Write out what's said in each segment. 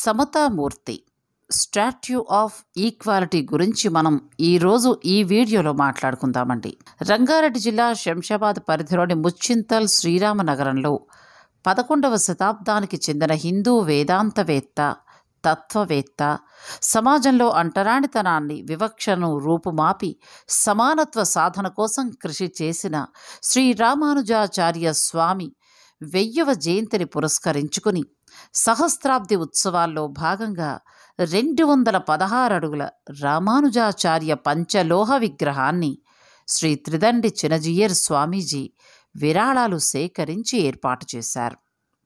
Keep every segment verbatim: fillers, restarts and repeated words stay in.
సమతామూర్తి statue of equality గురించి మనం ఈరోజు ఈ వీడియోలో మాట్లాడుకుందామండి. రంగారెడ్డి జిల్లా శంషాబాద్ పరిధిలోని ముచ్చింతల్ శ్రీరామనగరంలో పదకొండవ శతాబ్దానికి చెందిన హిందూ వేదాంతవేత్త, తత్వవేత్త, సమాజంలో అంటరానితనాన్ని, వివక్షను రూపుమాపి సమానత్వ సాధన కోసం కృషి చేసిన శ్రీ రామానుజాచార్య స్వామి వెయ్యవ జయంతిని పురస్కరించుకుని సహస్రాబ్ది ఉత్సవాల్లో భాగంగా రెండు వందల పదహారు అడుగుల రామానుజాచార్య పంచలోహ విగ్రహాన్ని శ్రీ త్రిదండి చినజీయర్ స్వామీజీ విరాళాలు సేకరించి ఏర్పాటు చేశారు.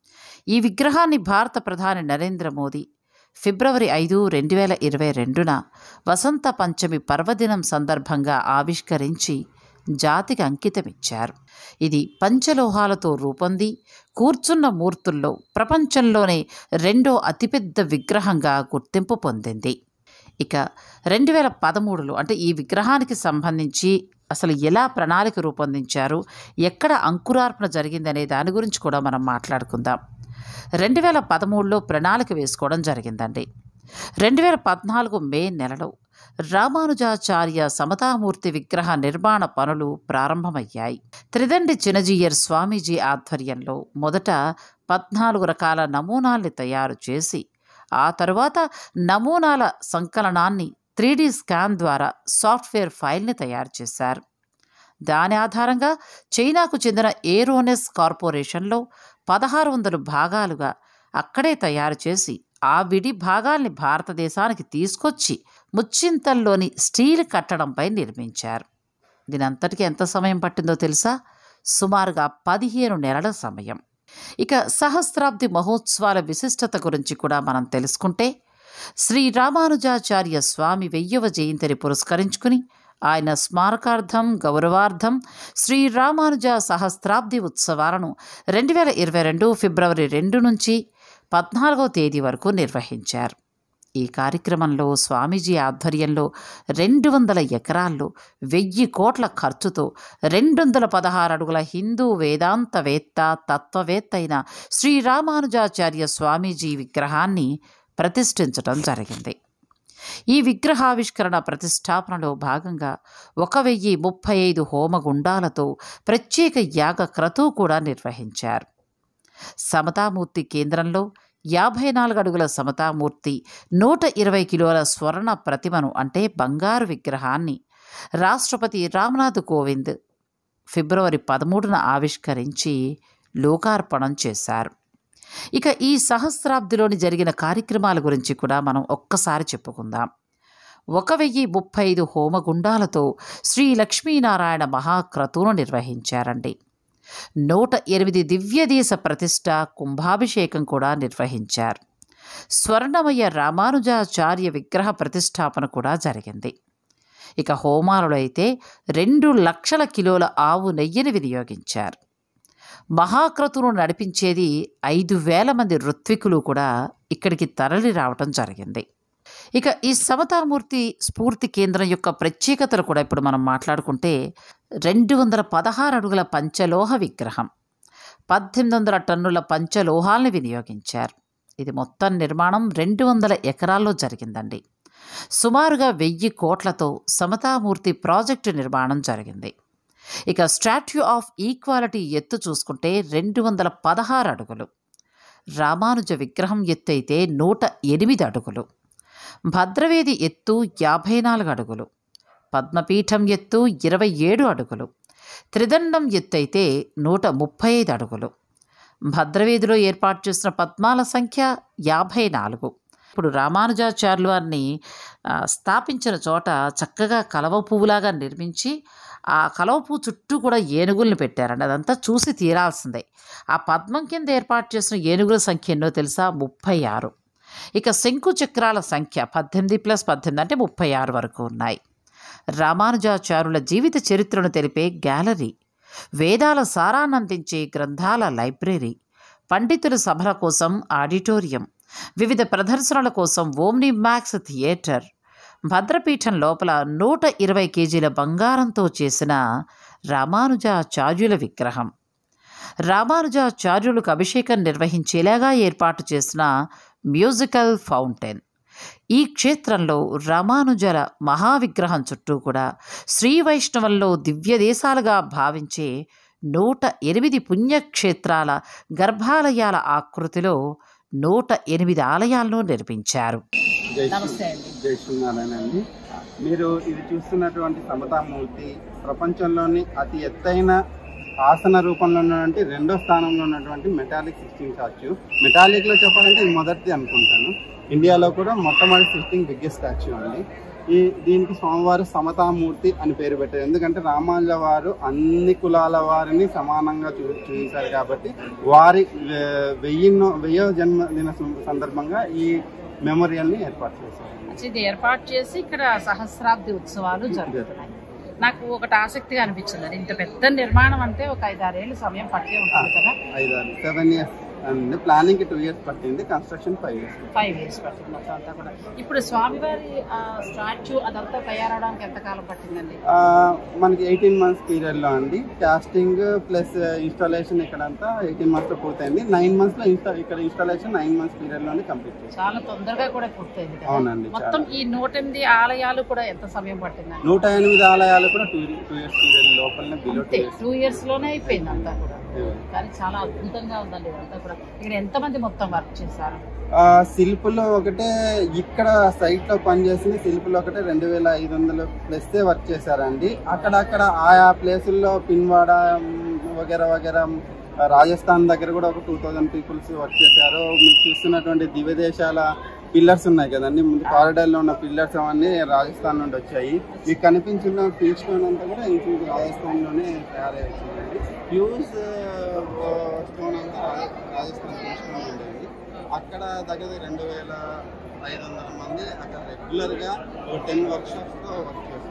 ఈ విగ్రహాన్ని భారత ప్రధాని నరేంద్ర మోదీ ఫిబ్రవరి ఐదు రెండు వేల ఇరవై రెండున వసంత పంచమి పర్వదినం సందర్భంగా ఆవిష్కరించి జాతికి అంకితమిచ్చారు. ఇది పంచలోహాలతో రూపొంది కూర్చున్న మూర్తుల్లో ప్రపంచంలోనే రెండో అతిపెద్ద విగ్రహంగా గుర్తింపు పొందింది. ఇక రెండు వేల పదమూడులో అంటే ఈ విగ్రహానికి సంబంధించి అసలు ఎలా ప్రణాళిక రూపొందించారు, ఎక్కడ అంకురార్పణ జరిగిందనే దాని గురించి కూడా మనం మాట్లాడుకుందాం. రెండు వేల పదమూడులో ప్రణాళిక వేసుకోవడం జరిగిందండి. రెండు వేల పద్నాలుగు మే నెలలో రామానుజాచార్య సమతామూర్తి విగ్రహ నిర్మాణ పనులు ప్రారంభమయ్యాయి. త్రిదండి చినజీయర్ స్వామీజీ ఆధ్వర్యంలో మొదట పద్నాలుగు రకాల నమూనాల్ని తయారు చేసి ఆ తరువాత నమూనాల సంకలనాన్ని త్రీ డి స్కాన్ ద్వారా సాఫ్ట్వేర్ ఫైల్ని తయారు చేశారు. దాని ఆధారంగా చైనాకు చెందిన ఏరోనెస్ కార్పొరేషన్లో పదహారు వందల భాగాలుగా అక్కడే తయారు చేసి ఆ విడి భాగాల్ని భారతదేశానికి తీసుకొచ్చి ముచ్చింతల్లోని స్టీల్ కట్టడంపై నిర్మించారు. దీనంతటికీ ఎంత సమయం పట్టిందో తెలుసా? సుమారుగా పదిహేను నెలల సమయం. ఇక సహస్రాబ్ది మహోత్సవాల విశిష్టత గురించి కూడా మనం తెలుసుకుంటే, శ్రీ రామానుజాచార్య స్వామి వెయ్యవ జయంతిని పురస్కరించుకుని ఆయన స్మారకార్థం, గౌరవార్థం శ్రీ రామానుజ సహస్రాబ్ది ఉత్సవాలను రెండు వేల ఇరవై రెండు ఫిబ్రవరి రెండు నుంచి పద్నాలుగవ తేదీ వరకు నిర్వహించారు. ఈ కార్యక్రమంలో స్వామీజీ ఆధ్వర్యంలో రెండు వందల ఎకరాల్లో వెయ్యి కోట్ల ఖర్చుతో రెండు వందల పదహారు అడుగుల హిందూ వేదాంతవేత్త, తత్వవేత్త అయిన శ్రీ రామానుజాచార్య స్వామీజీ విగ్రహాన్ని ప్రతిష్ఠించడం జరిగింది. ఈ విగ్రహావిష్కరణ ప్రతిష్టాపనలో భాగంగా ఒక వెయ్యి ముప్పై ఐదు హోమగుండాలతో ప్రత్యేక యాగ క్రతువు కూడా నిర్వహించారు. సమతామూర్తి కేంద్రంలో యాభై నాలుగు అడుగుల సమతామూర్తి, నూట ఇరవై కిలోల స్వర్ణ ప్రతిమను అంటే బంగారు విగ్రహాన్ని రాష్ట్రపతి రామ్నాథ్ కోవింద్ ఫిబ్రవరి పదమూడున ఆవిష్కరించి లోకార్పణం చేశారు. ఇక ఈ సహస్రాబ్దిలోని జరిగిన కార్యక్రమాల గురించి కూడా మనం ఒక్కసారి చెప్పుకుందాం. ఒక వెయ్యి ముప్పై ఐదు హోమగుండాలతో శ్రీ లక్ష్మీనారాయణ మహాక్రతువును నిర్వహించారండి. నూట ఎనిమిది దివ్యదేశ ప్రతిష్ట, కుంభాభిషేకం కూడా నిర్వహించారు. స్వర్ణమయ రామానుజాచార్య విగ్రహ ప్రతిష్టాపన కూడా జరిగింది. ఇక హోమాలలో అయితే రెండు లక్షల కిలోల ఆవు నెయ్యిని వినియోగించారు. మహాక్రతువును నడిపించేది ఐదు వేల మంది ఋత్వికులు కూడా ఇక్కడికి తరలి రావటం జరిగింది. ఇక ఈ సమతామూర్తి స్ఫూర్తి కేంద్రం యొక్క ప్రత్యేకతలు కూడా ఇప్పుడు మనం మాట్లాడుకుంటే, రెండు వందల పదహారు అడుగుల పంచలోహ విగ్రహం, పద్దెనిమిది వందల టన్నుల పంచలోహాల్ని వినియోగించారు. ఇది మొత్తం నిర్మాణం రెండు వందల ఎకరాల్లో జరిగిందండి. సుమారుగా వెయ్యి కోట్లతో సమతామూర్తి ప్రాజెక్టు నిర్మాణం జరిగింది. ఇక స్టాట్యూ ఆఫ్ ఈక్వాలిటీ ఎత్తు చూసుకుంటే రెండు వందల పదహారు అడుగులు, రామానుజ విగ్రహం ఎత్తు అయితే నూట ఎనిమిది అడుగులు, భద్రవేది ఎత్తు యాభై నాలుగు అడుగులు, పద్మపీఠం ఎత్తు ఇరవై ఏడు అడుగులు, త్రిదండం ఎత్తు అయితే నూట ముప్పై ఐదు అడుగులు, భద్రవేదిలో ఏర్పాటు చేసిన పద్మాల సంఖ్య యాభై నాలుగు. ఇప్పుడు రామానుజాచార్యులు వారిని స్థాపించిన చోట చక్కగా కలవ పువ్వులాగా నిర్మించి ఆ కలవ పువ్వు చుట్టూ కూడా ఏనుగుల్ని పెట్టారండి. అదంతా చూసి తీరాల్సిందే. ఆ పద్మం కింద ఏర్పాటు చేసిన ఏనుగుల సంఖ్య ఎన్నో తెలుసా? ముప్పై ఆరు. ఇక శంకు చక్రాల సంఖ్య పద్దెనిమిది ప్లస్ పద్దెనిమిది అంటే ముప్పై ఆరు వరకు ఉన్నాయి. రామానుజాచార్యుల జీవిత చరిత్రను తెలిపే గ్యాలరీ, వేదాల సారాన్నందించే గ్రంథాల లైబ్రరీ, పండితుల సభల కోసం ఆడిటోరియం, వివిధ ప్రదర్శనల కోసం ఓమ్ని మ్యాక్స్ థియేటర్, భద్రపీఠం లోపల నూట ఇరవై కేజీల బంగారంతో చేసిన రామానుజాచార్యుల విగ్రహం, రామానుజాచార్యులకు అభిషేకం నిర్వహించేలాగా ఏర్పాటు చేసిన మ్యూజికల్ ఫౌంటైన్. ఈ క్షేత్రంలో రామానుజర మహావిగ్రహం చుట్టూ కూడా శ్రీ వైష్ణవంలో దివ్య దేశాలుగా భావించే నూట ఎనిమిది పుణ్యక్షేత్రాల గర్భాలయాల ఆకృతిలో నూట ఎనిమిది ఆలయాలను నిర్మించారు. నమస్తే అండి. జై శ్రీనారాయణ అండి. మీరు ఇది చూస్తున్నటువంటి సమతామూర్తి ప్రపంచంలోని అతి ఎత్తైన ఆసన రూపంలో ఉన్నటువంటి రెండో స్థానంలో ఉన్నటువంటి మెటాలిక్ సిక్స్టీన్ స్టాచ్యూ. మెటాలిక్లో చెప్పాలంటే ఇది మొదటిది అనుకుంటాను. ఇండియాలో కూడా మొట్టమొదటి సిక్స్టీన్ బిగ్గెస్ట్ స్టాచ్యూ అండి. ఈ దీనికి స్వామివారు సమతామూర్తి అని పేరు పెట్టారు. ఎందుకంటే రామానుజ వారు అన్ని కులాల వారిని సమానంగా చూ చూశారు కాబట్టి వారి వెయ్యిన్నో వెయ్యో జన్మదిన సందర్భంగా ఈ మెమోరియల్ని ఏర్పాటు చేశారు. ఇది ఏర్పాటు చేసి ఇక్కడ సహస్రాబ్ది ఉత్సవాలు జరుగుతున్నాయి. నాకు ఒకటి ఆసక్తిగా అనిపించింది, ఇంత పెద్ద నిర్మాణం అంటే ఒక ఐదారేళ్ళు సమయం పట్టే ఉంటుంది కదా. ఐదారు సెవెన్ ఇయర్స్ అండి. ప్లానింగ్ టూ ఇయర్స్ పట్టింది, construction five years five years పట్టింది మొత్తం అంతా కూడా. ఇప్పుడు స్వామివారి స్టాచ్యూ అదంతా తయారవడానికి ఎంత కాలం పట్టిందండి? మనకి ఎయిటీన్ మంత్స్ పీరియడ్ లో అండి. కాస్టింగ్ ప్లస్ ఇన్స్టాలేషన్ ఇక్కడంతా ఎయిటీన్ మంత్స్ లో పూర్తయింది. నైన్ మంత్స్ లో ఇన్స్టా ఇక్కడ ఇన్స్టాలేషన్ నైన్ మంత్స్ పీరియడ్ లోనే కంప్లీట్ చేసింది. చాలా తొందరగా కూడా పూర్తయింది. అవునండి. మొత్తం ఈ నూట ఎనిమిది ఆలయాలు కూడా ఎంత సమయం పట్టిందండి? నూట ఎనిమిది ఆలయాలు కూడా టూ టూ ఇయర్స్ పీరియడ్ లోపలనే బిలో టూ ఇయర్స్ లోనే అయిపోయింది అంతా కూడా. కానీ చాలా అద్భుతంగా ఉందండి ఇదంతా కూడా. ఇక్కడ ఎంత మంది మొత్తం వర్క్ చేశారు? శిల్పులు ఒకటే ఇక్కడ సైట్ లో పనిచేసింది శిల్పులు ఒకటే రెండు వేల ఐదు వందలు ప్లస్ వర్క్ చేశారండి. అక్కడక్కడ ఆయా ప్లేసుల్లో పిన్వాడ వగేరా వగేరా రాజస్థాన్ దగ్గర కూడా ఒక టూ థౌజండ్ పీపుల్స్ వర్క్ చేశారు. మీరు చూస్తున్నటువంటి దివ్య దేశాల పిల్లర్స్ ఉన్నాయి కదండి, ముందు కారిడార్లో ఉన్న పిల్లర్స్ అవన్నీ రాజస్థాన్ నుండి వచ్చాయి. మీకు కనిపించిన పీచ్ స్టోన్ అంతా కూడా ఇంకొక రాజస్థాన్లోనే తయారై వచ్చిందండి. ఫ్యూజ్ స్టోన్ అంతా రాజస్థాన్ స్టోన్ ఉండేది. అక్కడ దగ్గర రెండు వేల ఐదు వందల మంది అక్కడ రెగ్యులర్గా ఒక టెన్ వర్క్ షాప్స్లో వర్క్ చేస్తారు.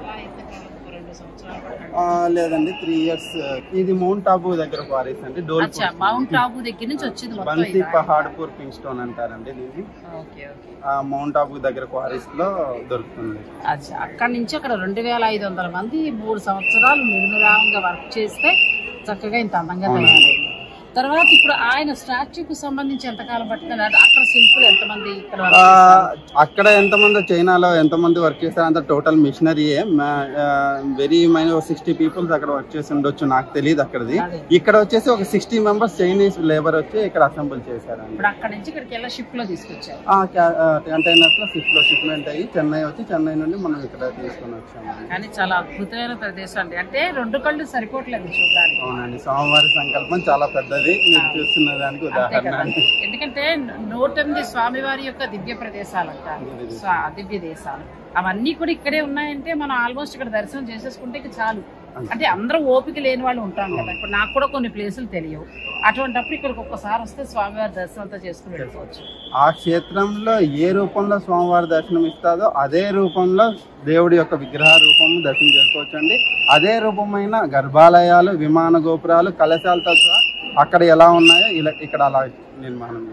లేదండి, త్రీ ఇయర్స్. ఇది మౌంట్ ఆబూ దగ్గర క్వారీస్ అండి. మౌంట్ ఆబూ దగ్గర నుంచి వచ్చింది. బన్సీ పహాడ్పూర్ పింక్ స్టోన్ అంటారండి దీన్ని. మౌంట్ ఆబూ దగ్గర క్వారీస్ లో దొరుకుతుంది. అక్కడ నుంచి అక్కడ రెండు వేల ఐదు వందల మంది మూడు సంవత్సరాలు నిర్విరామంగా వర్క్ చేస్తే చక్కగా ఇంత అందంగా తయారైంది. తర్వాత ఇప్పుడు ఆయన స్టాచ్యూకి సంబంధించి ఎంతకాలం పట్టింది? అక్కడ శిల్పులు ఎంతమంది, ఇక్కడ అక్కడ ఎంతమంది, చైనాలో ఎంతమంది వర్క్ చేస్తారు అంత టోటల్ మిషనరీయే. వెరీ మైనర్ సిక్స్టీ పీపుల్స్ అక్కడ వర్క్ చేసి ఉండొచ్చు, నాకు తెలియదు అక్కడది. ఇక్కడ వచ్చేసి ఒక సిక్స్టీ మెంబర్స్ చైనీస్ లేబర్ వచ్చి ఇక్కడ అసెంబుల్ చేశారు. ఇప్పుడు అక్కడ నుంచి ఇక్కడికి ఎలా షిప్ లో తీసుకొచ్చారు? కంటైనర్స్ లో షిప్ లో షిప్మెంట్ అయ్యి చెన్నై వచ్చి చెన్నై నుండి మనం ఇక్కడ తీసుకొని వచ్చాము. కానీ చాలా అద్భుతమైన ప్రదేశం అండి. అంటే రెండు కళ్ళు సరిపోవట్లేదు చూడడానికి. అవునండి, స్వామివారి సంకల్పం చాలా పెద్దది. మీరు చూస్తున్న దానికి ఉదాహరణ. ఎందుకంటే నూట ఎనిమిది స్వామివారి యొక్క దివ్య ప్రదేశాలంట, దివ్య దేశాలు అవన్నీ కూడా ఇక్కడే ఉన్నాయంటే మనం ఆల్మోస్ట్ ఇక్కడ దర్శనం చేసేసుకుంటే చాలు. అంటే అందరూ ఓపిక లేని వాళ్ళు ఉంటాం కదా. ఇప్పుడు నాకు కూడా కొన్ని ప్లేసులు తెలియవు. అటువంటిప్పుడు ఇక్కడికి ఒక్కసారి వస్తే స్వామివారి దర్శనం అంతా చేసుకుని వెళ్ళిపోవచ్చు. ఆ క్షేత్రంలో ఏ రూపంలో స్వామివారి దర్శనం ఇస్తాదో అదే రూపంలో దేవుడి యొక్క విగ్రహ రూపం దర్శనం చేసుకోవచ్చు అండి. అదే రూపమైన గర్భాలయాలు, విమాన గోపురాలు, కలశాలతో సహా అక్కడ ఎలా ఉన్నాయో ఇలా ఇక్కడ అలా నిర్మాణం.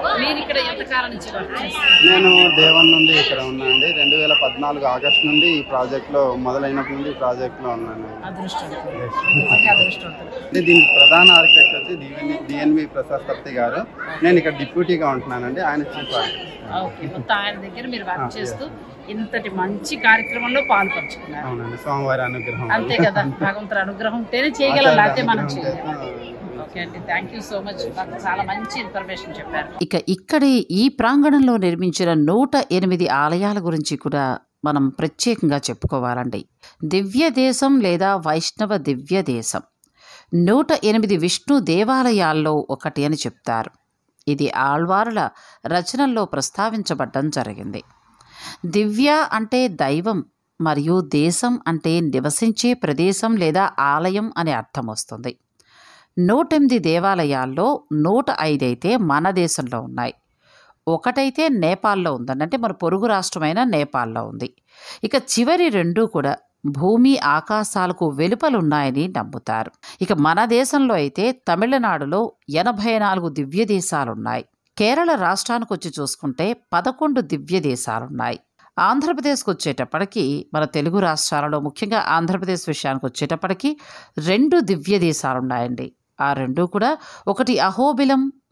నేను దేవన్ నుండి ఇక్కడ ఉన్నా అండి. రెండు వేల పద్నాలుగు ఆగస్టు నుండి ఈ ప్రాజెక్ట్ లో మొదలైనప్పటి నుండి ఈ ప్రాజెక్ట్ లో ఉన్నాను. దీనికి ప్రధాన ఆర్కిటెక్ట్ వచ్చి డిఎన్వి ప్రసాద్ సత్తి గారు. నేను ఇక్కడ డిప్యూటీగా ఉంటున్నానండి. ఆయన చీఫ్ ఆర్కిటెక్ట్. ఆయన దగ్గర మీరు వర్క్ చేస్తూ ఇంతటి మంచి కార్యక్రమంలో పాల్పంచుకున్నారు. అవునండి, స్వామివారి అనుగ్రహం. అంతే కదా, భగవంతుడి అనుగ్రహం ఉంటేనే చేయగలం, లేకపోతే మనం చేయలేం. చాలా మంచి ఇన్ఫర్మేషన్ చెప్పారు. ఇక ఇక్కడే ఈ ప్రాంగణంలో నిర్మించిన నూట ఎనిమిది ఆలయాల గురించి కూడా మనం ప్రత్యేకంగా చెప్పుకోవాలండి. దివ్య దేశం లేదా వైష్ణవ దివ్య దేశం నూట ఎనిమిది విష్ణు దేవాలయాల్లో ఒకటి అని చెప్తారు. ఇది ఆళ్వారుల రచనల్లో ప్రస్తావించబడ్డం జరిగింది. దివ్య అంటే దైవం మరియు దేశం అంటే నివసించే ప్రదేశం లేదా ఆలయం అనే అర్థం వస్తుంది. నూట ఎనిమిది దేవాలయాల్లో నూట ఐదు అయితే మన దేశంలో ఉన్నాయి. ఒకటైతే నేపాల్లో ఉందండి, అంటే మన పొరుగు రాష్ట్రమైన నేపాల్లో ఉంది. ఇక చివరి రెండు కూడా భూమి ఆకాశాలకు వెలుపలున్నాయని నమ్ముతారు. ఇక మన దేశంలో అయితే తమిళనాడులో ఎనభై నాలుగు దివ్య దేశాలున్నాయి. కేరళ రాష్ట్రానికి వచ్చి చూసుకుంటే పదకొండు దివ్య దేశాలున్నాయి. ఆంధ్రప్రదేశ్కి వచ్చేటప్పటికి మన తెలుగు రాష్ట్రాలలో ముఖ్యంగా ఆంధ్రప్రదేశ్ విషయానికి వచ్చేటప్పటికి రెండు దివ్య దేశాలున్నాయండి. ఆ రెండు కూడా ఒకటి అహోబిలం,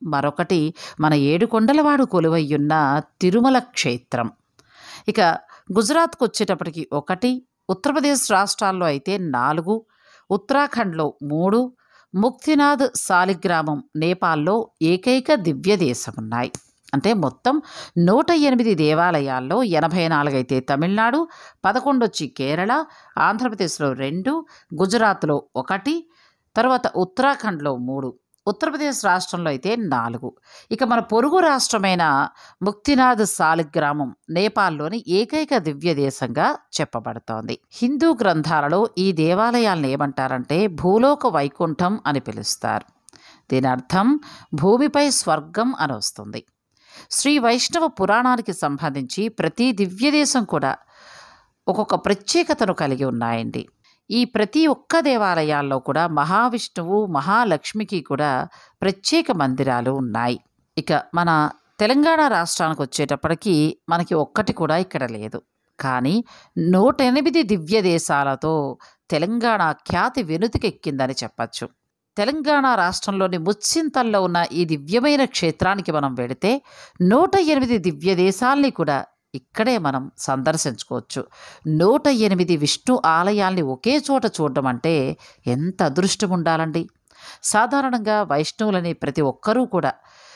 మరొకటి మన ఏడుకొండలవాడు కొలువయ్యున్న తిరుమల క్షేత్రం. ఇక గుజరాత్కు వచ్చేటప్పటికి ఒకటి, ఉత్తరప్రదేశ్ రాష్ట్రాల్లో అయితే నాలుగు, ఉత్తరాఖండ్లో మూడు, ముక్తినాథ్ సాలిగ్రామం నేపాల్లో ఏకైక దివ్య దేశం ఉన్నాయి. అంటే మొత్తం నూట ఎనిమిది దేవాలయాల్లో ఎనభై నాలుగు అయితే తమిళనాడు, పదకొండు వచ్చి కేరళ, ఆంధ్రప్రదేశ్లో రెండు, గుజరాత్లో ఒకటి, తర్వాత ఉత్తరాఖండ్లో మూడు, ఉత్తరప్రదేశ్ రాష్ట్రంలో అయితే నాలుగు. ఇక మన పొరుగు రాష్ట్రమైన ముక్తినాథ్ సాలిగ్రామం నేపాల్లోని ఏకైక దివ్య దేశంగా చెప్పబడుతోంది. హిందూ గ్రంథాలలో ఈ దేవాలయాలను ఏమంటారంటే భూలోక వైకుంఠం అని పిలుస్తారు. దీని అర్థం భూమిపై స్వర్గం అని వస్తుంది. శ్రీ వైష్ణవ పురాణానికి సంబంధించి ప్రతి దివ్య దేశం కూడా ఒక్కొక్క ప్రత్యేకతను కలిగి ఉన్నాయండి. ఈ ప్రతి ఒక్క దేవాలయాల్లో కూడా మహావిష్ణువు మహాలక్ష్మికి కూడా ప్రత్యేక మందిరాలు ఉన్నాయి. ఇక మన తెలంగాణ రాష్ట్రానికి వచ్చేటప్పటికి మనకి ఒక్కటి కూడా ఇక్కడ లేదు. కానీ నూట ఎనిమిది దివ్య దేశాలతో తెలంగాణ ఖ్యాతి వెనుతికెక్కిందని చెప్పచ్చు. తెలంగాణ రాష్ట్రంలోని ముచ్చింతల్లో ఉన్న ఈ దివ్యమైన క్షేత్రానికి మనం వెళితే నూట ఎనిమిది దివ్య దేశాల్ని కూడా ఇక్కడే మనం సందర్శించుకోవచ్చు. నూట ఎనిమిది విష్ణు ఆలయాల్ని ఒకే చోట చూడడం అంటే ఎంత అదృష్టం ఉండాలండి. సాధారణంగా వైష్ణవులని ప్రతి ఒక్కరూ కూడా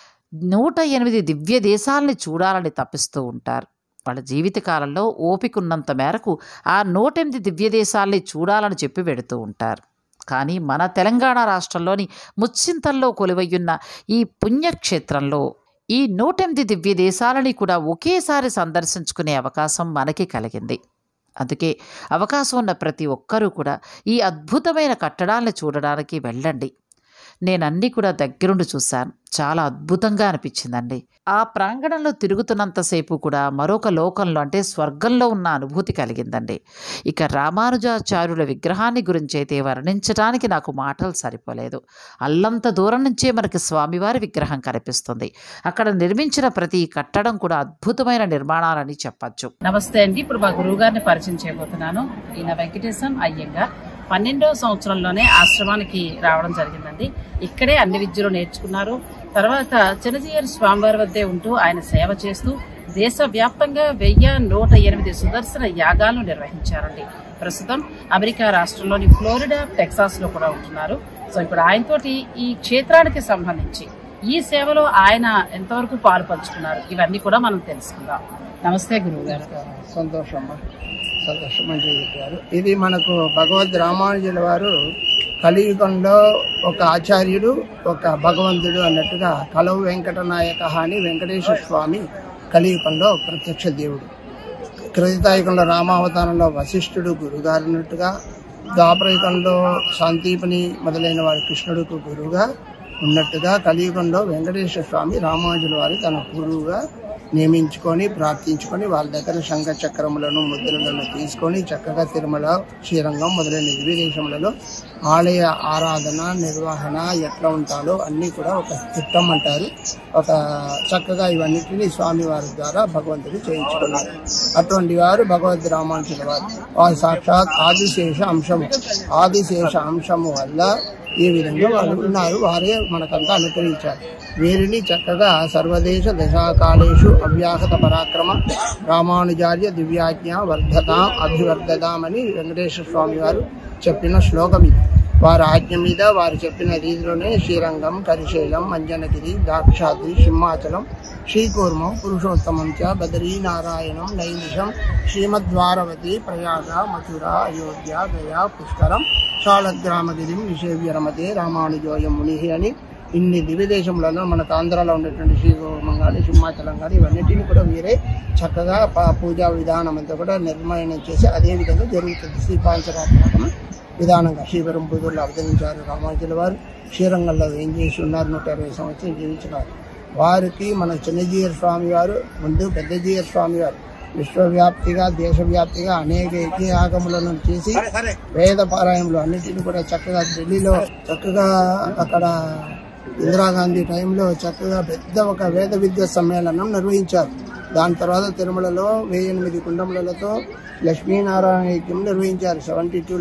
నూట ఎనిమిది దివ్య దేశాలని చూడాలని తప్పిస్తూ ఉంటారు. వాళ్ళ జీవితకాలంలో ఓపిక ఉన్నంత మేరకు ఆ నూట ఎనిమిది దివ్య దేశాలని చూడాలని చెప్పి వెడుతూ ఉంటారు. కానీ మన తెలంగాణ రాష్ట్రంలోని ముచ్చింతల్లో కొలువయ్యున్న ఈ పుణ్యక్షేత్రంలో ఈ నూట ఎనిమిది దివ్య దేశాలని కూడా ఒకేసారి సందర్శించుకునే అవకాశం మనకి కలిగింది. అందుకే అవకాశం ఉన్న ప్రతి ఒక్కరూ కూడా ఈ అద్భుతమైన కట్టడాలను చూడడానికి వెళ్ళండి. నేను అన్నీ కూడా దగ్గరుండి చూశాను. చాలా అద్భుతంగా అనిపించిందండి. ఆ ప్రాంగణంలో తిరుగుతున్నంతసేపు కూడా మరొక లోకంలో అంటే స్వర్గంలో ఉన్న అనుభూతి కలిగిందండి. ఇక రామానుజాచార్యుల విగ్రహాన్ని గురించి అయితే వర్ణించడానికి నాకు మాటలు సరిపోలేదు. అల్లంత దూరం నుంచే మనకి స్వామివారి విగ్రహం కనిపిస్తుంది. అక్కడ నిర్మించిన ప్రతి కట్టడం కూడా అద్భుతమైన నిర్మాణాలని చెప్పచ్చు. నమస్తే అండి. ఇప్పుడు మా గురువు గారిని పరిచయం చేయబోతున్నాను. ఈయన వెంకటేశం అయ్యంగార్. పన్నెండవ సంవత్సరంలోనే ఆశ్రమానికి రావడం జరిగిందండి. ఇక్కడే అన్ని విద్యలు నేర్చుకున్నారు. తర్వాత చిన్నజీయర్ స్వామివారి వద్దే ఉంటూ ఆయన సేవ చేస్తూ దేశవ్యాప్తంగా వెయ్యి నూట ఎనిమిది సుదర్శన యాగాలను నిర్వహించారండి. ప్రస్తుతం అమెరికా రాష్ట్రంలోని ఫ్లోరిడా, టెక్సాస్ లో కూడా ఉంటున్నారు. సో ఇప్పుడు ఆయనతోటి ఈ క్షేత్రానికి సంబంధించి ఈ సేవలో ఆయన ఎంతవరకు పాలు పంచుకున్నారు ఇవన్నీ కూడా మనం తెలుసుకుందాం. నమస్తే గురువు గారు. సంతోషం సంతోషం మంచిగా చెప్పారు. ఇది మనకు భగవద్ రామానుజుల వారు కలియుగంలో ఒక ఆచార్యుడు, ఒక భగవంతుడు అన్నట్టుగా కలవు వెంకటనాయక అని వెంకటేశ్వర స్వామి కలియుగంలో ప్రత్యక్ష దేవుడు. క్రతితాయుగంలో రామావతారంలో వశిష్ఠుడు గురుగారు అన్నట్టుగా, ద్వాపరయుగంలో శాంతిపని మొదలైన వారి కృష్ణుడికి గురువుగా ఉన్నట్టుగా కలియుగంలో వెంకటేశ్వర స్వామి రామానుజుల వారి తన గురువుగా నియమించుకొని ప్రార్థించుకొని వాళ్ళ దగ్గర శంఖ చక్రములను ముద్రలను తీసుకొని చక్కగా తిరుమల, శ్రీరంగం మొదలైన విదేశములలో ఆలయ ఆరాధన నిర్వహణ ఎట్లా ఉంటాలో అన్నీ కూడా ఒక చిత్తం అంటారు. ఒక చక్కగా ఇవన్నిటిని స్వామివారి ద్వారా భగవంతుడు చేయించుకున్నారు. అటువంటి వారు భగవద్ రామానుజుల వారు. వారు సాక్షాత్ ఆదిశేష అంశము ఆదిశేష అంశము వల్ల ఈ విధంగా వాళ్ళు ఉన్నారు. వారే మనకంతా అనుగ్రహించారు. వీరిని చక్కగా సర్వదేశ దశాకాలేషు అవ్యాహత పరాక్రమ రామానుజార్య దివ్యాజ్ఞ వర్ధతాం అభివర్ధతామని వెంకటేశ్వర స్వామి వారు చెప్పిన శ్లోకం ఇది. వారి ఆజ్ఞ మీద వారు చెప్పిన రీతిలోనే శ్రీరంగం, కరిశైలం, మంజనగిరి, దాక్షాద్రి, సింహాచలం, శ్రీకూర్మం, పురుషోత్తమం చ బదరీనారాయణం, నైమిషం, శ్రీమద్వారవతి, ప్రయాగ, మథుర, అయోధ్య, గయా, పుష్కరం, శాలగ్రామగిరిం నిషేవ్యరమతే రామానుజోయం ముని అని ఇన్ని దివ్యదేశంలో మనకు ఆంధ్రాలో ఉండేటువంటి శ్రీకూర్మం కానీ సింహాచలం కానీ ఇవన్నిటిని కూడా వీరే చక్కగా పూజా విధానం అంతా కూడా నిర్మాణం చేసి అదే విధంగా జరుగుతుంది. శ్రీపాంచరాత్మకం విధానంగా శ్రీపెరంబుదూరులో అవతరించారు రామానుజుల వారు. శ్రీరంగంలో ఏం చేసి ఉన్నారు, నూట ఇరవై సంవత్సరం జీవించినారు. వారికి మన చిన్నజీయర్ స్వామి వారు, ముందు పెద్దజీయర్ స్వామి వారు విశ్వవ్యాప్తిగా దేశవ్యాప్తిగా అనేక యజ్ఞయాగములను చేసి వేద పారాయణలు అన్నింటినీ కూడా చక్కగా ఢిల్లీలో చక్కగా అక్కడ ఇందిరాగాంధీ టైంలో చక్కగా పెద్ద ఒక వేద విద్య సమ్మేళనం నిర్వహించారు. దాని తర్వాత తిరుమలలో వెయ్యి ఎనిమిది కుండములతో లక్ష్మీనారాయణ యజ్ఞం నిర్వహించారు సెవెంటీ టూలో.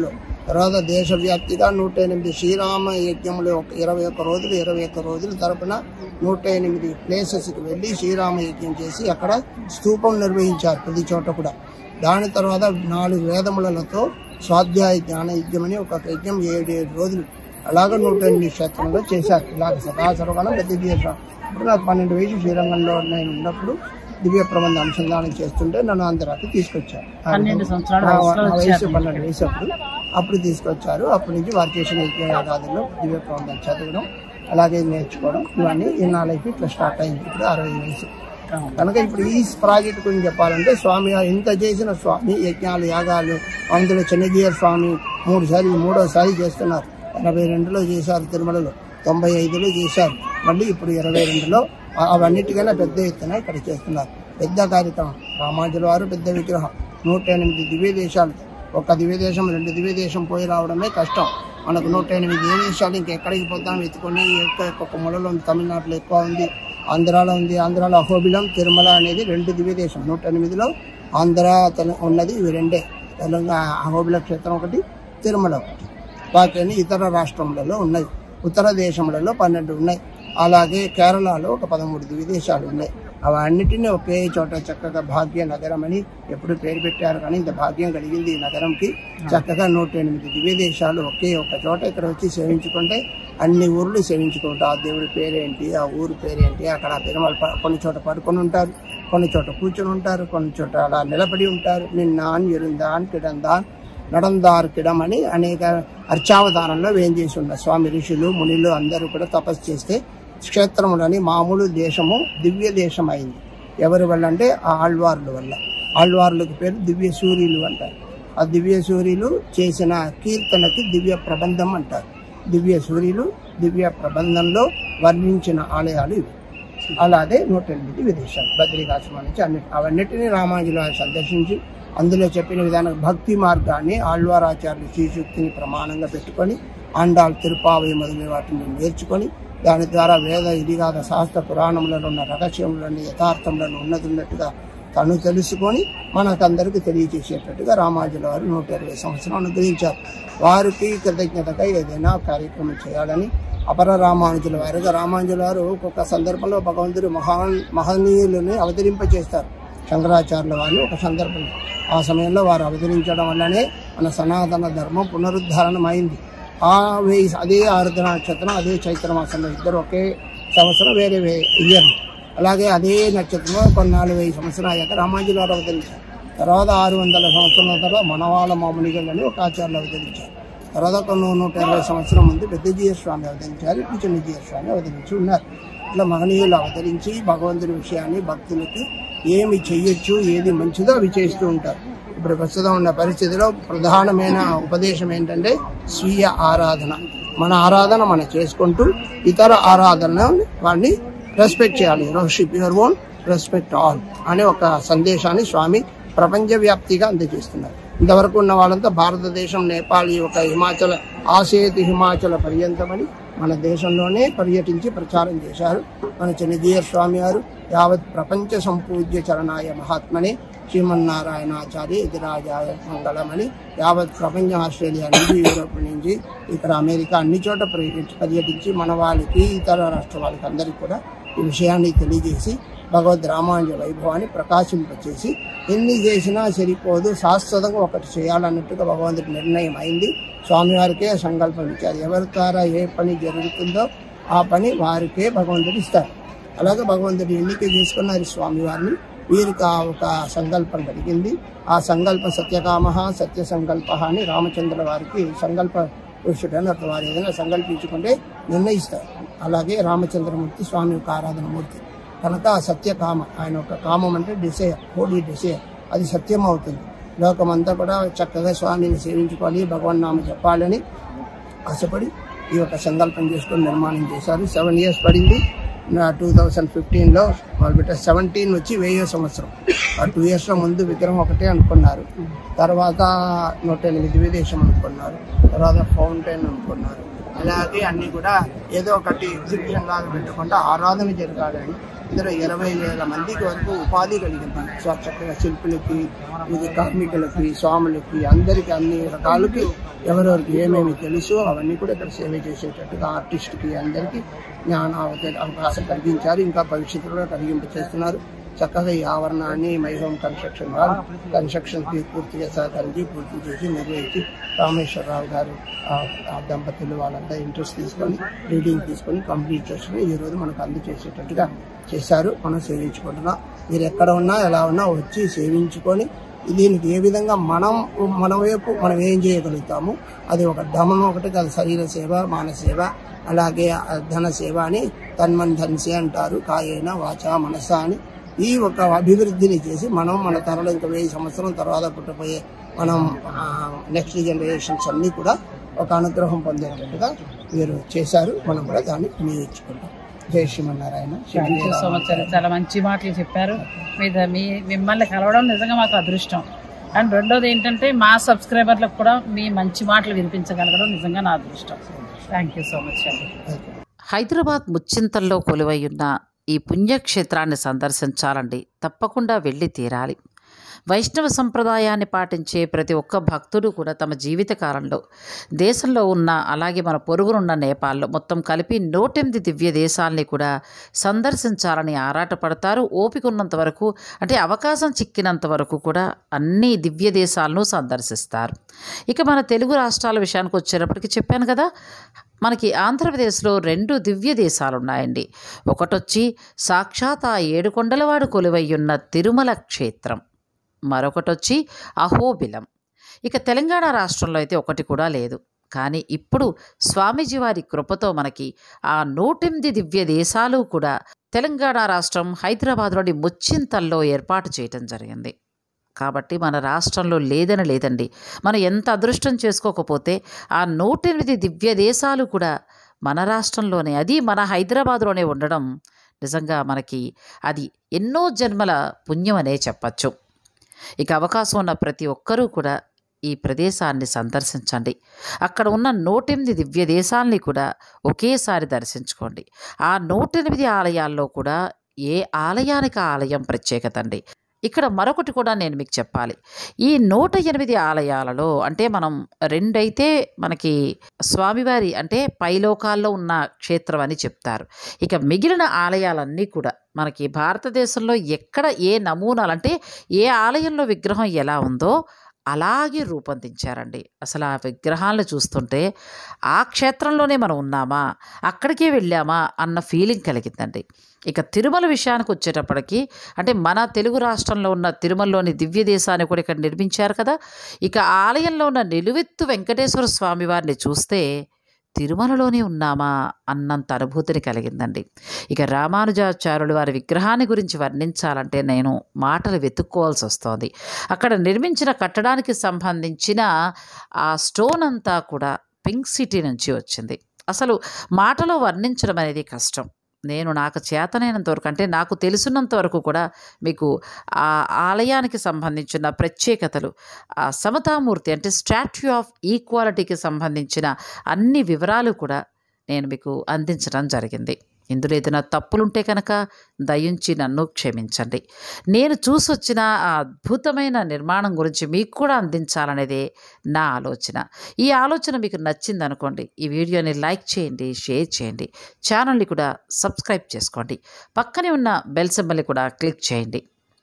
తర్వాత దేశవ్యాప్తిగా నూట ఎనిమిది శ్రీరామ యజ్ఞములు ఒక ఇరవై ఒక్క రోజులు ఇరవై ఒక్క రోజుల తరపున నూట ఎనిమిది ప్లేసెస్కి వెళ్ళి శ్రీరామ యజ్ఞం చేసి అక్కడ స్తూపం నిర్వహించారు ప్రతి చోట కూడా. దాని తర్వాత నాలుగు వేదములతో స్వాధ్యాయ జ్ఞాన యజ్ఞం అని ఒక యజ్ఞం ఏడు ఏడు రోజులు అలాగ నూట ఎనిమిది క్షేత్రంలో చేశారు. ఇలాగ సదాసర్వకాలం పెద్ద చేశారు. ఇప్పుడు నాకు పన్నెండు వయసు శ్రీరంగంలో నేను ఉన్నప్పుడు దివ్య ప్రబంధ అనుసంధానం చేస్తుంటే నన్ను ఆంధ్రాకి తీసుకొచ్చారు. వయసు పన్నెండు వయసు అప్పుడు అప్పుడు తీసుకొచ్చారు. అప్పటి నుంచి వారు చేసిన యజ్ఞాగాదుల్లో దివ్య ప్రబంధం చదవడం అలాగే నేర్చుకోవడం ఇవన్నీ ఇన్నాళ్ళకి ఇట్లా స్టార్ట్ అయింది. ఇప్పుడు అరవై వయసు కనుక ఇప్పుడు ఈ ప్రాజెక్ట్ గురించి చెప్పాలంటే స్వామి ఇంత చేసిన స్వామి యజ్ఞాలు యాగాలు అందులో చిన్నజీయర్ స్వామి మూడు సార్లు మూడోసారి చేస్తున్నారు. ఎనభై రెండులో చేశారు తిరుమలలో, తొంభై ఐదులో చేశారు, మళ్ళీ ఇప్పుడు ఇరవై రెండులో అవన్నిటికైనా పెద్ద ఎత్తున ఇక్కడ చేస్తున్నారు. పెద్ద కార్యక్రమం రామానుజుల వారు పెద్ద విగ్రహం నూట ఎనిమిది దివ్య దేశాలు. ఒక దివ్య దేశం రెండు దివ్య దేశం పోయి రావడమే కష్టం. మనకు నూట ఎనిమిది దివ్య దేశాలు ఇంకెక్కడికి పోతాం వెతుకొని ఒక్కొక్క మూలలో ఉంది. తమిళనాడులో ఎక్కువ ఉంది, ఆంధ్రాలో ఉంది. ఆంధ్రాలో అహోబిలం తిరుమల అనేది రెండు దివ్య దేశం. నూట ఎనిమిదిలో ఆంధ్ర ఉన్నది ఇవి రెండే, తెలంగాణ అహోబిల క్షేత్రం ఒకటి, తిరుమల ఒకటి. బాకీ ఇతర రాష్ట్రములలో ఉన్నాయి. ఉత్తర దేశములలో పన్నెండు ఉన్నాయి. అలాగే కేరళలో ఒక పదమూడు దివ్యదేశాలు ఉన్నాయి. అవన్నిటినీ ఒకే చోట చక్కగా భాగ్య నగరం అని ఎప్పుడు పేరు పెట్టారు. కానీ ఇంత భాగ్యం కలిగింది ఈ నగరంకి. చక్కగా నూట ఎనిమిది దివ్యదేశాలు ఒకే ఒక చోట ఇక్కడ వచ్చి సేవించుకుంటే అన్ని ఊర్లు సేవించుకుంటారు. ఆ దేవుడి పేరేంటి, ఆ ఊరు పేరేంటి, అక్కడ తిరుమల కొన్ని చోట పడుకొని ఉంటారు, కొన్ని చోట కూర్చొని ఉంటారు, కొన్ని చోట అలా నిలబడి ఉంటారు. నిన్నాన్ ఎరుందాన్ కిడందాన్ నడందారు కిడం అని అనేక అర్చావతారంలో వేంచేసి ఉన్న స్వామి ఋషులు మునులు అందరూ కూడా తపస్సు చేస్తే క్షేత్రములని మామూలు దేశము దివ్య దేశం అయింది. ఎవరి వల్ల అంటే ఆ ఆళ్వార్ల వల్ల. ఆళ్వార్లకు పేరు దివ్య సూర్యులు అంటారు. ఆ దివ్య సూర్యులు చేసిన కీర్తనకి దివ్య ప్రబంధం అంటారు. దివ్య సూర్యులు దివ్య ప్రబంధంలో వర్ణించిన ఆలయాలు ఇవి. అలాగే నూట ఎనిమిది విదేశాలు బద్రికాశ్రమం నుంచి అన్ని అవన్నిటినీ రామానుజుల వారు సందర్శించి అందులో చెప్పిన విధానం భక్తి మార్గాన్ని ఆళ్వారాచార్యులు శ్రీశక్తిని ప్రమాణంగా పెట్టుకొని ఆండాల్ తిరుపావై మొదలైన వాటిని నేర్చుకొని దాని ద్వారా వేద ఇదిగాద శాస్త్ర పురాణములలో ఉన్న రహస్యములను యథార్థములను ఉన్నది ఉన్నట్టుగా తను తెలుసుకొని మనకందరికీ తెలియజేసేటట్టుగా రామానుజుల వారు నూట ఇరవై సంవత్సరం అనుగ్రహించారు. వారికి కృతజ్ఞతగా ఏదైనా కార్యక్రమం చేయాలని అపర రామానుజుల వారుగా రామానుజుల వారు ఒక్కొక్క సందర్భంలో భగవంతుడు మహా మహనీయులని అవతరింపచేస్తారు. శంకరాచార్యుల వారిని ఒక సందర్భంలో ఆ సమయంలో వారు అవతరించడం వల్లనే మన సనాతన ధర్మం పునరుద్ధరణం అయింది. ఆ వెయ్యి అదే ఆరుద్ర నక్షత్రం అదే చైత్ర మాసంలో ఇద్దరు ఒకే సంవత్సరం వేరే వే ఇయర్ అలాగే అదే నక్షత్రంలో కొన్నాళ్ళు వెయ్యి సంవత్సరం అయ్యాక రామానుజుల వారు అవతరించారు. తర్వాత ఆరు వందల సంవత్సరాల తర్వాత మనవాళ్ళ మామునిగల్ అని ఒక ఆచార్యులు అవతరించారు. తర్వాత కొన్ని నూట ఇరవై సంవత్సరం ముందు పెద్దజీయ స్వామి అవతరించారు. ఇప్పుడు చిన్నజీయ స్వామి అవతరించి ఉన్నారు. ఇట్లా మహనీయులు అవతరించి భగవంతుని విషయాన్ని భక్తులకి ఏమి చెయ్యొచ్చు ఏది మంచిదో అవి చేస్తూ ఉంటారు. ఇప్పుడు ప్రస్తుతం ఉన్న పరిస్థితిలో ప్రధానమైన ఉపదేశం ఏంటంటే స్వీయ ఆరాధన. మన ఆరాధన మనం చేసుకుంటూ ఇతర ఆరాధన వాడిని రెస్పెక్ట్ చేయాలి. Worship your own, respect all అనే ఒక సందేశాన్ని స్వామి ప్రపంచవ్యాప్తిగా అందజేస్తున్నారు. ఇంతవరకు ఉన్న వాళ్ళంతా భారతదేశం, నేపాల్, ఈ ఒక హిమాచల ఆసేతు హిమాచల పర్యంతమని మన దేశంలోనే పర్యటించి ప్రచారం చేశారు. మన చిన్నజీయర్ స్వామి గారు యావత్ ప్రపంచ సంపూజ్య చరణాయ మహాత్మనే శ్రీమన్నారాయణాచార్య ఎదిరాజాయ మంగళమని యావత్ ప్రపంచం ఆస్ట్రేలియా నుంచి యూరోప్ నుంచి ఇక్కడ అమెరికా అన్ని చోట పర్యటించి మన వాళ్ళకి ఇతర రాష్ట్ర వాళ్ళకి అందరికీ కూడా ఈ విషయాన్ని తెలియజేసి భగవద్ రామానుజ వైభవాన్ని ప్రకాశింపచేసి ఎన్ని చేసినా సరిపోదు, శాశ్వతంగా ఒకటి చేయాలన్నట్టుగా భగవంతుడి నిర్ణయం అయింది. స్వామివారికే సంకల్పం ఇచ్చారు. ఎవరి ద్వారా ఏ పని జరుగుతుందో ఆ పని వారికే భగవంతుడు ఇస్తారు. అలాగే భగవంతుడు ఎన్నిక చేసుకున్నారు స్వామివారిని. వీరికి ఆ ఒక సంకల్పం కలిగింది. ఆ సంకల్ప సత్యకామ సత్య సంకల్ప అని రామచంద్ర వారికి సంకల్ప పురుషుడని అట్లా వారు ఏదైనా సంకల్పించుకుంటే నిర్ణయిస్తారు. అలాగే రామచంద్రమూర్తి స్వామి యొక్క ఆరాధన మూర్తి కనుక సత్యకామ, ఆయన ఒక కామం అంటే డిసైర్, హోలీ డిసైర్, అది సత్యం అవుతుంది. లోకమంతా కూడా చక్కగా స్వామిని సేవించుకోవాలి, భగవన్ నామ చెప్పాలని ఆశపడి ఈ యొక్క సంకల్పం చేసుకొని నిర్మాణం చేశారు. సెవెన్ ఇయర్స్ పడింది. టూ థౌజండ్ ఫిఫ్టీన్లో వాళ్ళు పెట్టారు. సెవెంటీన్ వచ్చి వెయ్యో సంవత్సరం. ఆ టూ ఇయర్స్లో ముందు విగ్రహం ఒకటే అనుకున్నారు, తర్వాత నూట ఎనిమిది విదేశం అనుకున్నారు, తర్వాత ఫౌంటైన్ అనుకున్నారు, అలాగే అన్ని కూడా ఏదో ఒకటి ఎగ్జిబిషన్ లాగా పెట్టకుండా ఆరాధన జరగాలని ఇందులో ఇరవై వేల మందికి వరకు ఉపాధి కలిగింది. సో చక్కగా శిల్పులకి, ఇది కార్మికులకి, స్వాములకి, అందరికి అన్ని రకాలకి ఎవరెవరికి ఏమేమి తెలుసు అవన్నీ కూడా ఇక్కడ సేవ చేసేటట్టుగా ఆర్టిస్ట్కి అందరికీ జ్ఞాన అవకాశం కలిగించారు. ఇంకా భవిష్యత్తులో కలిగింప చేస్తున్నారు. చక్కగా ఈ ఆవరణాన్ని మై హోమ్ కన్స్ట్రక్షన్ వాళ్ళు కన్స్ట్రక్షన్కి పూర్తిగా సహకరించి పూర్తి చేసి నిర్వహించి రామేశ్వరరావు గారు ఆ దంపతులు వాళ్ళంతా ఇంట్రెస్ట్ తీసుకొని రీడింగ్ తీసుకొని కంప్లీట్ చేసుకుని ఈరోజు మనకు అందజేసేటట్టుగా చేశారు. మనం సేవించుకుంటున్నాం. మీరు ఎక్కడ ఉన్నా ఎలా ఉన్నా వచ్చి సేవించుకొని దీనికి ఏ విధంగా మనం మన వైపు మనం ఏం చేయగలుగుతాము, అది ఒక ధమం ఒకటి కాదు, శరీర సేవ, మానవ సేవ, అలాగే ధన సేవ అని తన్మన్ ధన్సే అంటారు. కాయేన వాచ మనస అని ఈ ఒక అభివృద్ధిని చేసి మనం మన తరలో ఇంకా వెయ్యి సంవత్సరం తర్వాత పుట్టబోయే మనం నెక్స్ట్ జనరేషన్స్ అన్నీ కూడా ఒక అనుగ్రహం పొందేటట్టుగా మీరు చేశారు. మనం కూడా దాన్ని వినియోగించుకుంటాం. జై శ్రీమన్నారాయణ. సో మచ్, చాలా మంచి మాటలు చెప్పారు. మీద మీ మిమ్మల్ని కలవడం నిజంగా మాకు అదృష్టం. అండ్ రెండోది ఏంటంటే మా సబ్స్క్రైబర్లకు కూడా మీ మంచి మాటలు వినిపించగలగడం నిజంగా నా అదృష్టం. థ్యాంక్ యూ సో మచ్ అండి. హైదరాబాద్ ముచ్చింతల్లో కొలువై ఉన్న ఈ పుణ్యక్షేత్రాన్ని సందర్శించాలండి. తప్పకుండా వెళ్ళి తీరాలి. వైష్ణవ సంప్రదాయాన్ని పాటించే ప్రతి ఒక్క భక్తుడు కూడా తమ జీవిత కాలంలో దేశంలో ఉన్న, అలాగే మన పొరుగునున్న నేపాల్లో మొత్తం కలిపి నూటెనిమిది దివ్య దేశాలని కూడా సందర్శించాలని ఆరాటపడతారు. ఓపిక ఉన్నంత వరకు, అంటే అవకాశం చిక్కినంత వరకు కూడా అన్ని దివ్య దేశాలను సందర్శిస్తారు. ఇక మన తెలుగు రాష్ట్రాల విషయానికి వచ్చేటప్పటికి చెప్పాను కదా, మనకి ఆంధ్రప్రదేశ్లో రెండు దివ్య దేశాలు ఉన్నాయండి. ఒకటొచ్చి సాక్షాత్ ఆ ఏడుకొండలవాడు కొలువయ్యున్న తిరుమల క్షేత్రం, మరొకటొచ్చి అహోబిలం. ఇక తెలంగాణ రాష్ట్రంలో అయితే ఒకటి కూడా లేదు. కానీ ఇప్పుడు స్వామీజీ వారి కృపతో మనకి ఆ నూటెనిమిది దివ్య దేశాలు కూడా తెలంగాణ రాష్ట్రం హైదరాబాద్లోని ముచ్చింతల్లో ఏర్పాటు చేయటం జరిగింది. కాబట్టి మన రాష్ట్రంలో లేదని లేదండి. మనం ఎంత అదృష్టం చేసుకోకపోతే ఆ నూటెనిమిది దివ్య దేశాలు కూడా మన రాష్ట్రంలోనే, అది మన హైదరాబాద్లోనే ఉండడం నిజంగా మనకి అది ఎన్నో జన్మల పుణ్యం అనే చెప్పచ్చు. ఇక అవకాశం ఉన్న ప్రతి ఒక్కరూ కూడా ఈ ప్రదేశాన్ని సందర్శించండి. అక్కడ ఉన్న నూటెనిమిది దివ్య దేశాలని కూడా ఒకేసారి దర్శించుకోండి. ఆ నూటెనిమిది ఆలయాల్లో కూడా ఏ ఆలయానికి ఆలయం ప్రత్యేకత అండి. ఇక్కడ మరొకటి కూడా నేను మీకు చెప్పాలి. ఈ నూట ఎనిమిది ఆలయాలలో అంటే మనం రెండైతే మనకి స్వామివారి అంటే పైలోకాల్లో ఉన్న క్షేత్రం అని చెప్తారు. ఇక మిగిలిన ఆలయాలన్నీ కూడా మనకి భారతదేశంలో ఎక్కడ ఏ నమూనాలు, అంటే ఏ ఆలయంలో విగ్రహం ఎలా ఉందో అలాగే రూపొందించారండి. అసలు ఆ విగ్రహాలను చూస్తుంటే ఆ క్షేత్రంలోనే మనం ఉన్నామా, అక్కడికే వెళ్ళామా అన్న ఫీలింగ్ కలిగిందండి. ఇక తిరుమల విషయానికి వచ్చేటప్పటికి, అంటే మన తెలుగు రాష్ట్రంలో ఉన్న తిరుమలలోని దివ్య దేశాన్ని కూడా ఇక్కడ నిర్మించారు కదా. ఇక ఆలయంలో ఉన్న నిలువెత్తు వెంకటేశ్వర స్వామి వారిని చూస్తే తిరుమలలోనే ఉన్నామా అన్నంత అనుభూతిని కలిగిందండి. ఇక రామానుజాచార్యులు వారి విగ్రహాన్ని గురించి వర్ణించాలంటే నేను మాటలు వెతుక్కోవాల్సి వస్తోంది. అక్కడ నిర్మించిన కట్టడానికి సంబంధించిన ఆ స్టోన్ అంతా కూడా పింక్ సిటీ నుంచి వచ్చింది. అసలు మాటలో వర్ణించడం అనేది కష్టం. నేను నాకు చేతనైనంత వరకు, అంటే నాకు తెలిసినంత వరకు కూడా మీకు ఆ ఆలయానికి సంబంధించిన ప్రత్యేకతలు, ఆ సమతామూర్తి అంటే స్టాట్యూ ఆఫ్ ఈక్వాలిటీకి సంబంధించిన అన్ని వివరాలు కూడా నేను మీకు అందించడం జరిగింది. ఇందులో ఏదైనా తప్పులుంటే కనుక దయించి నన్ను క్షమించండి. నేను చూసొచ్చిన ఆ అద్భుతమైన నిర్మాణం గురించి మీకు కూడా అందించాలనేదే నా ఆలోచన. ఈ ఆలోచన మీకు నచ్చింది అనుకోండి, ఈ వీడియోని లైక్ చేయండి, షేర్ చేయండి, ఛానల్ని కూడా సబ్స్క్రైబ్ చేసుకోండి, పక్కనే ఉన్న బెల్ సింబల్ని కూడా క్లిక్ చేయండి.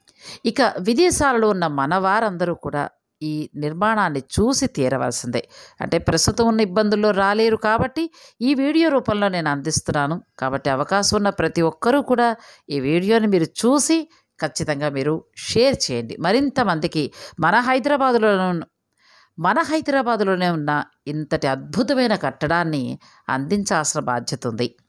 ఇక విదేశాలలో ఉన్న మన వారందరూ కూడా ఈ నిర్మాణాన్ని చూసి తీరవలసిందే. అంటే ప్రస్తుతం ఉన్న ఇబ్బందుల్లో రాలేరు కాబట్టి ఈ వీడియో రూపంలో నేను అందిస్తున్నాను. కాబట్టి అవకాశం ఉన్న ప్రతి ఒక్కరూ కూడా ఈ వీడియోని మీరు చూసి ఖచ్చితంగా మీరు షేర్ చేయండి. మరింత మందికి మన హైదరాబాదులో మన హైదరాబాదులోనే ఉన్న ఇంతటి అద్భుతమైన కట్టడాన్ని అందించాల్సిన బాధ్యత ఉంది.